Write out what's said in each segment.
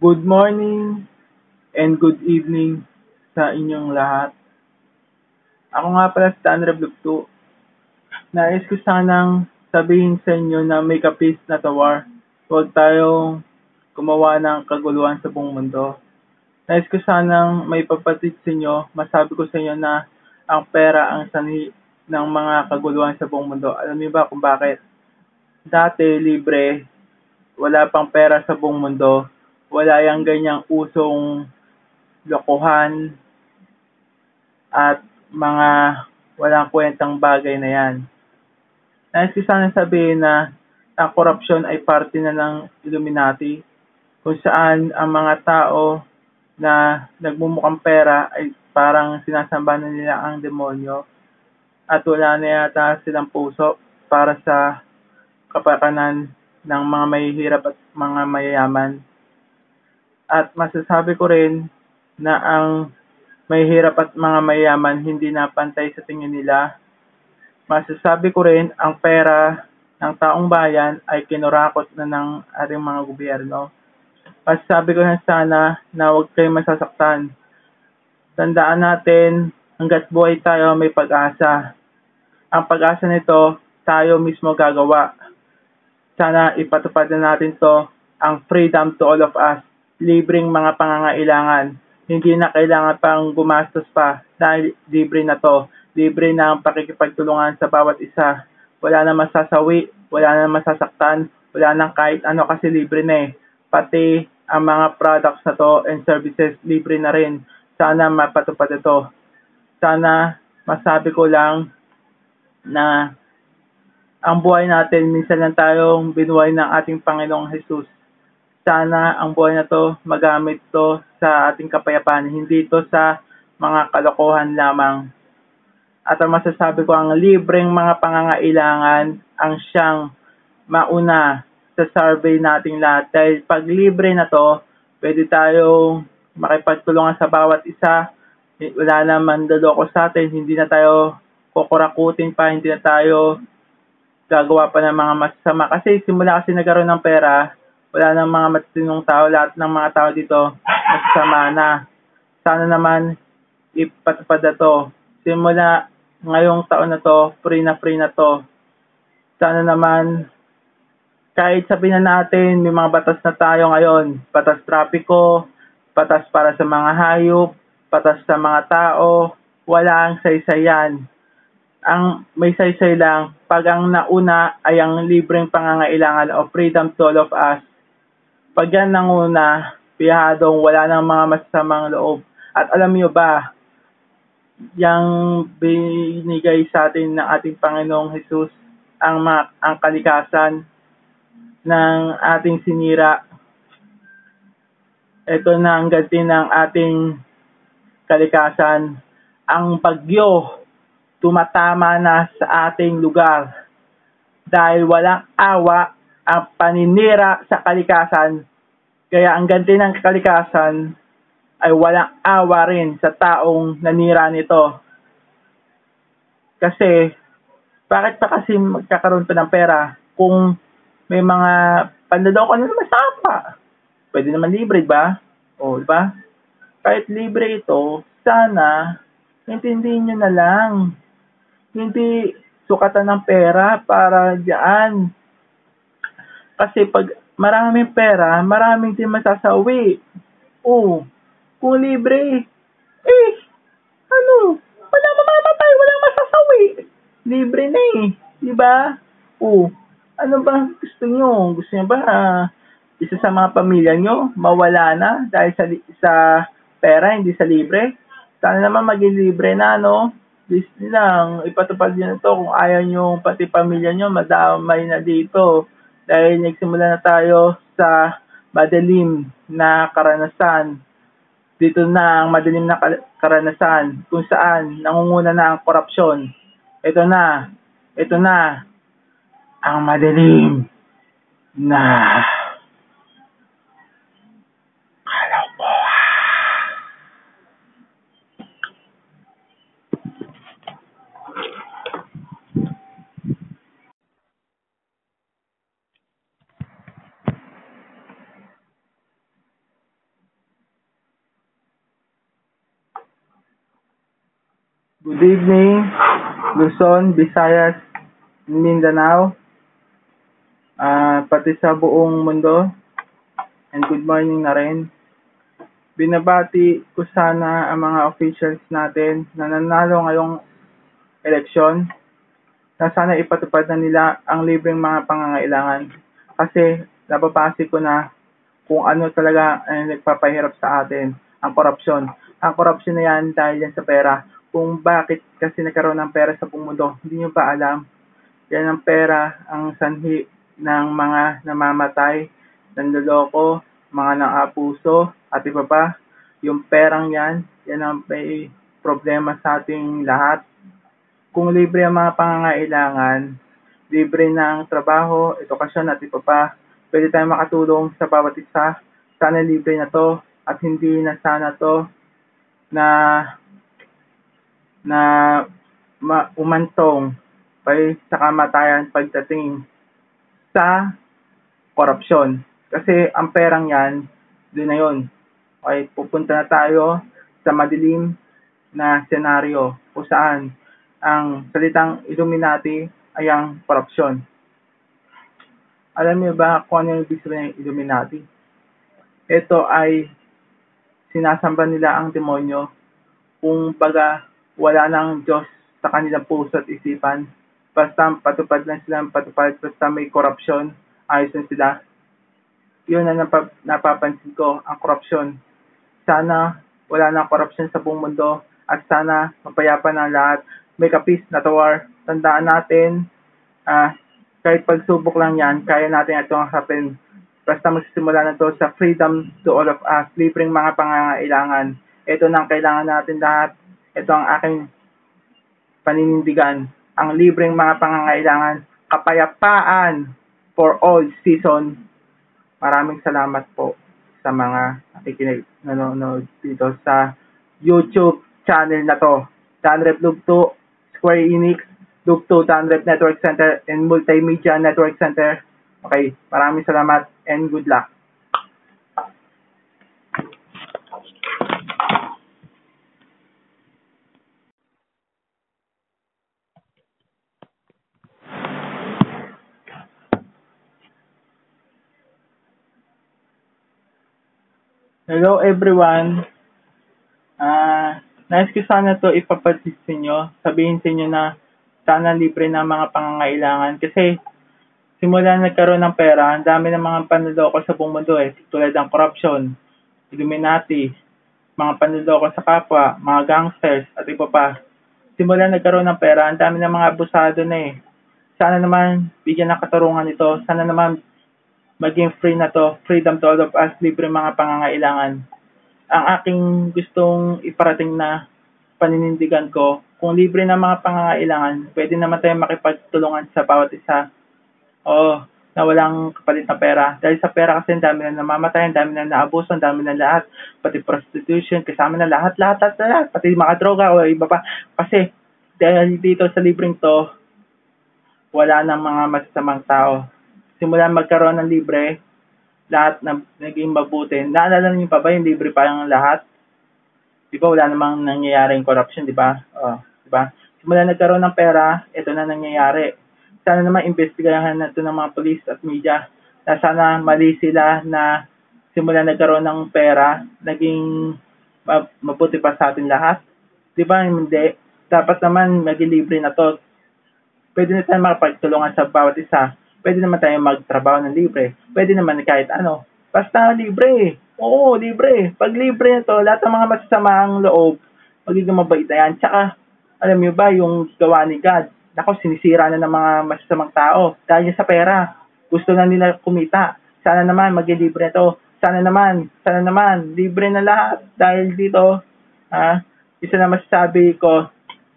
Good morning and good evening sa inyong lahat. Ako nga pala si Tanre Blugto. Nais ko sanang sabihin sa inyo na may kapis na tawar. Huwag tayong gumawa ng kaguluhan sa buong mundo. Nais ko sanang may papatid sa inyo, masabi ko sa inyo na ang pera ang sanhi ng mga kaguluhan sa buong mundo. Alam niyo ba kung bakit? Dati libre, wala pang pera sa buong mundo. Wala yang ganyang usong lokohan at mga walang kwentang bagay na yan. Nais ko sana sabihin na ang korupsyon ay parte na ng Illuminati kung saan ang mga tao na nagmumukhang pera ay parang sinasamba na nila ang demonyo at wala na yata silang puso para sa kapakanan ng mga mahihirap at mga mayayaman. At masasabi ko rin na ang mahihirap at mga mayayaman hindi na pantay sa tingin nila. Masasabi ko rin ang pera ng taong bayan ay kinurakot na ng ating mga gobyerno. Masasabi ko na sana na huwag kayong masasaktan. Tandaan natin, hanggat buhay tayo may pag-asa. Ang pag-asa nito, tayo mismo gagawa. Sana ipatupad na natin to, ang freedom to all of us. Libreng mga pangangailangan. Hindi na kailangan pang gumastos pa dahil libre na to. Libre na ang pakikipagtulungan sa bawat isa. Wala na masasawi, wala na masasaktan, wala na kahit ano kasi libre na eh. Pati ang mga products na to and services libre na rin. Sana mapatupad ito. Sana masabi ko lang na ang buhay natin, minsan lang tayong binuhay ng ating Panginoong Jesus. Sana ang buhay na to magamit to sa ating kapayapaan, hindi to sa mga kalokohan lamang. At ang masasabi ko, ang libreng mga pangangailangan ang siyang mauna sa survey nating lahat. Dahil pag libre na to, pwede tayong makipagtulungan sa bawat isa. Wala naman loloko sa atin, hindi na tayo kukurakutin pa, hindi na tayo gagawa pa ng mga masasama. Kasi simula kasi nagkaroon ng pera, wala nang mga matitinong tao, lahat ng mga tao dito masasama na. Sana naman ipatupad na to. Simula ngayong taon na to, free na to. Sana naman kahit sabihin na natin may mga batas na tayo ngayon, batas trapiko, batas para sa mga hayop, batas sa mga tao, wala ang saysayan. Ang may saysay lang, pag ang nauna ay ang libreng pangangailangan o freedom to all of us. Pag yan nanguna, piyadong wala nang mga masasamang loob. At alam niyo ba, yung binigay sa atin ng ating Panginoong Jesus, ang kalikasan ng ating sinira. Ito na ang ganti ng ating kalikasan. Ang bagyo tumatama na sa ating lugar dahil walang awa ang paninira sa kalikasan. Kaya ang ganti ng kalikasan ay walang awa rin sa taong nanira nito. Kasi, bakit pa kasi magkakaroon pa ng pera kung may mga panloloko na naman sa kapwa? Pwede naman libre, ba? O, di ba? Kahit libre ito, sana, intindihin nyo na lang. Hindi sukatan ng pera para diyan. Kasi pag maraming pera, maraming din masasawi. O, kung libre, wala mamamatay, walang masasawi. Libre na eh, di ba? O, ano ba gusto nyo? Gusto nyo ba isa sa mga pamilya nyo mawala na dahil sa pera, hindi sa libre? Sana naman maging libre na, no? Please lang, ipatupad nyo na to kung ayaw nyo pati pamilya nyo madamay na dito. Dahil nagsimula na tayo sa madilim na karanasan. Dito na ang madilim na karanasan kung saan nangunguna na ang korupsyon. Ito na ang madilim na Good evening, Luzon, Visayas, Mindanao, pati sa buong mundo, and good morning na rin. Binabati ko sana ang mga officials natin na nanalo ngayong eleksyon na sana ipatupad na nila ang libreng mga pangangailangan. Kasi nababase ko na kung ano talaga ang nagpapahirap sa atin, ang korupsyon. Ang korupsyon na yan dahil yan sa pera. Kung bakit kasi nagkaroon ng pera sa buong mundo, hindi nyo ba alam? Yan ang pera, ang sanhi ng mga namamatay, nanloloko, mga nang-abuso, at iba pa. Yung perang yan, yan ang may problema sa ating lahat. Kung libre ang mga pangangailangan, libre ng trabaho, edukasyon at iba pa, pwede tayong makatulong sa bawat isa. Sana libre na to at hindi na sana to na umantong sa kamatayan pagdating sa korupsyon. Kasi ang perang yan, doon na yun. Okay, pupunta na tayo sa madilim na senaryo kung saan ang salitang Illuminati ay ang korupsyon. Alam niyo ba kung ano yung ibig sabihin ng Illuminati? Ito ay sinasamba nila ang demonyo kung baga wala nang Diyos sa kanilang puso at isipan. Basta patupad lang sila ng patupad, basta may korupsyon, ayos na sila. Yun ang napapansin ko, ang korupsyon. Sana wala nang korupsyon sa buong mundo at sana mapayapa na lahat. May kapis na war. Tandaan natin, kahit pagsubok lang yan, kaya natin itong harapin. Basta magsisimula na to sa freedom to all of us, libreng mga pangangailangan. Ito na ang kailangan natin lahat. Ito ang aking paninindigan. Ang libreng mga pangangailangan, kapayapaan for all season. Maraming salamat po sa mga nanonood dito sa YouTube channel na to. Danrep Lugto, Square Enix, Lugto, Danrep Network Center, and Multimedia Network Center. Okay, maraming salamat and good luck. Hello everyone. Nais ko sana to ipapatis sa inyo. Sabihin sa inyo na sana libre na mga pangangailangan. Kasi simula nagkaroon ng pera, ang dami ng mga panloloko sa buong mundo tulad ng corruption, Illuminati, mga panloloko sa kapwa, mga gangsters, at iba pa. Simula nagkaroon ng pera, ang dami ng mga abusado na Sana naman bigyan ng katarungan ito. Sana naman maging free na to, freedom to all of us, libre mga pangangailangan. Ang aking gustong iparating na paninindigan ko, kung libre na mga pangangailangan, pwede naman tayo makipagtulungan sa bawat isa. Oo, na walang kapalit na pera. Dahil sa pera kasi ang dami na namamatay, ang dami na naabuso, ang dami na lahat. Pati prostitution, kasama na lahat. Pati mga droga o iba pa. Kasi dahil dito sa libreng to, wala nang mga masasamang tao. Simula magkaroon ng libre, lahat na naging mabuti. Naalala niyo pa ba yung libre pa yung lahat? Di ba wala namang nangyayaring corruption, di ba? Di ba? Simula nagkaroon ng pera, ito na nangyayari. Sana naman investigahan na ito ng mga police at media na sana mali sila na simula nagkaroon ng pera, naging mabuti pa sa atin lahat. Di ba? Hindi. Dapat naman maging libre na to. Pwede na tayo makapagtulungan sa bawat isa. Pwede naman tayo magtrabaho ng libre. Pwede naman kahit ano. Basta libre. Oo, libre. Pag libre na to, lahat ng mga masasamang loob, magiging mabait na yan. Tsaka, alam niyo ba, yung gawa ni God, ako, sinisira na ng mga masasamang tao dahil sa pera. Gusto na nila kumita. Sana naman, maging libre na to. Sana naman, libre na lahat. Dahil dito, isa na masasabi ko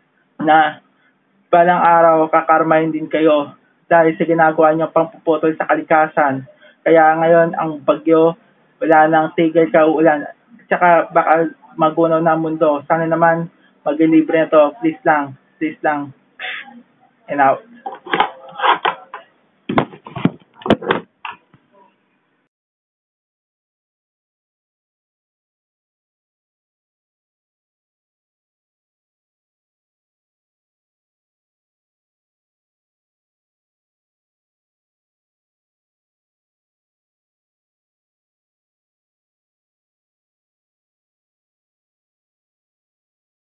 na balang araw, kakarmahin din kayo dahil sa ginagawa niyo pangpuputol sa kalikasan. Kaya ngayon, ang bagyo, wala nang tigil ka ulan. Tsaka baka magunaw na ang mundo. Sana naman, maging libre na to. Please lang. And out.